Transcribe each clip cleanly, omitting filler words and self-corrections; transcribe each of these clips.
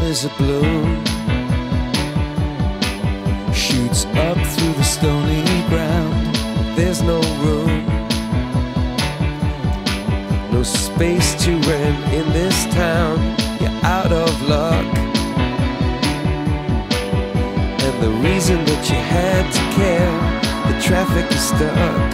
as a bloom shoots up through the stony ground. There's no room, no space to rent in this town. You're out of luck, and the reason that you had to care, the traffic is stuck,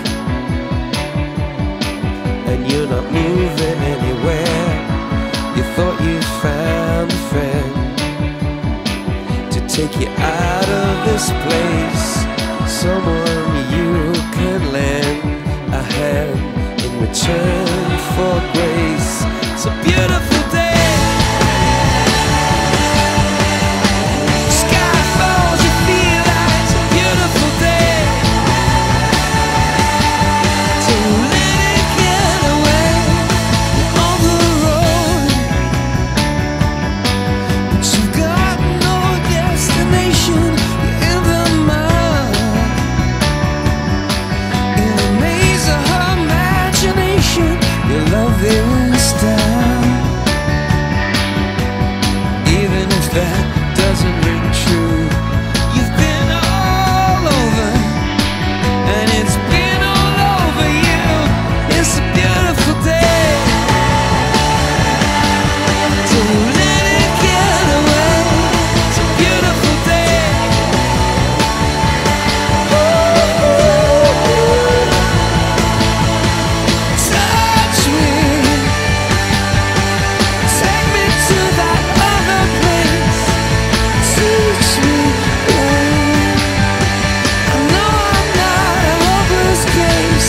and you're not moving anywhere. You thought you found a friend to take you out of this place, someone you can lend a hand in return for grace. It's a beautiful day. Sky falls, you feel like it's a beautiful day. So let it get away on the road, but you've got no destination. You're in the mud, in the maze of her imagination. Your love is down, even if that doesn't ring true. You've been all over, and it's been all over you. It's a beautiful day. Don't let it get away. It's a beautiful day. Touch me, take me to that other place. Teach me, I know I'm not a hopeless case.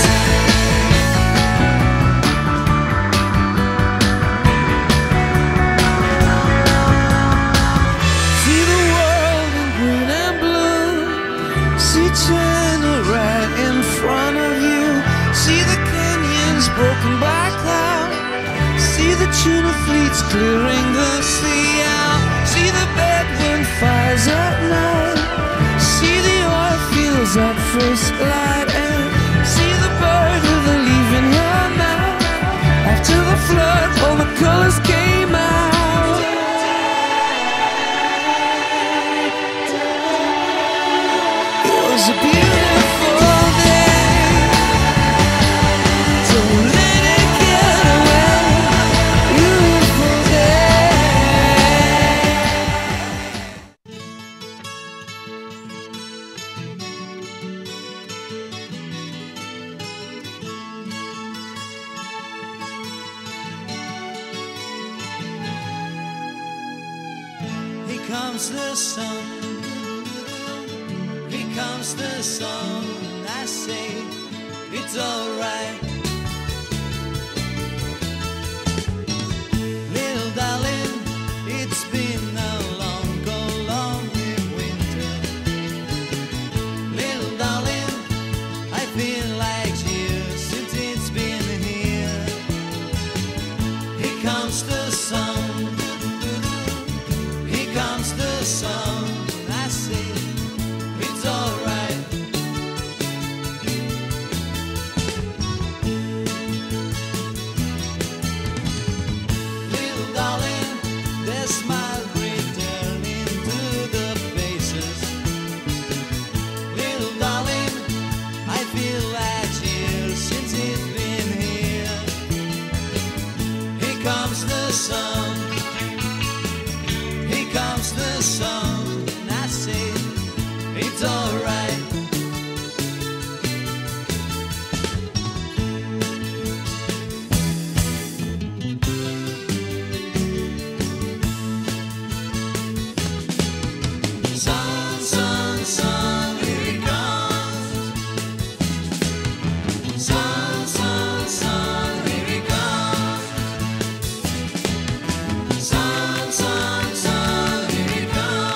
See the world in green and blue. See China right in front of you. See the canyons broken by cloud. See the tuna fleets clearing the sea out. See the bedroom fires at night. See the oil fields at first light. And see the bird with a leaf in her mouth. After the flood, all the colors came out. It was a beautiful day. Don't let it get away. Beautiful day. Here comes the sun. Here comes the sun. I say it's alright. Little darling, it's been a long, lonely winter. Little darling, I feel like years since it's been here. Here comes the sun. Here comes the sun. I say it's alright. Little darling, their smile returning to the faces. Little darling, I feel like years since it's been here. Here comes the sun. Here comes the sun. I say it's alright. Sun, sun, sun, here he comes. Sun, sun, sun, here he comes. Sun, sun, sun, here he comes.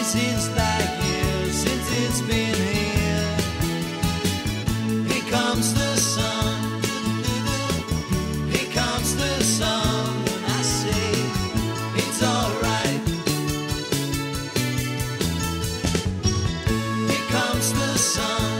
since that year, since it's been here. Here comes the sun, here comes the sun, and I say it's alright. Here comes the sun.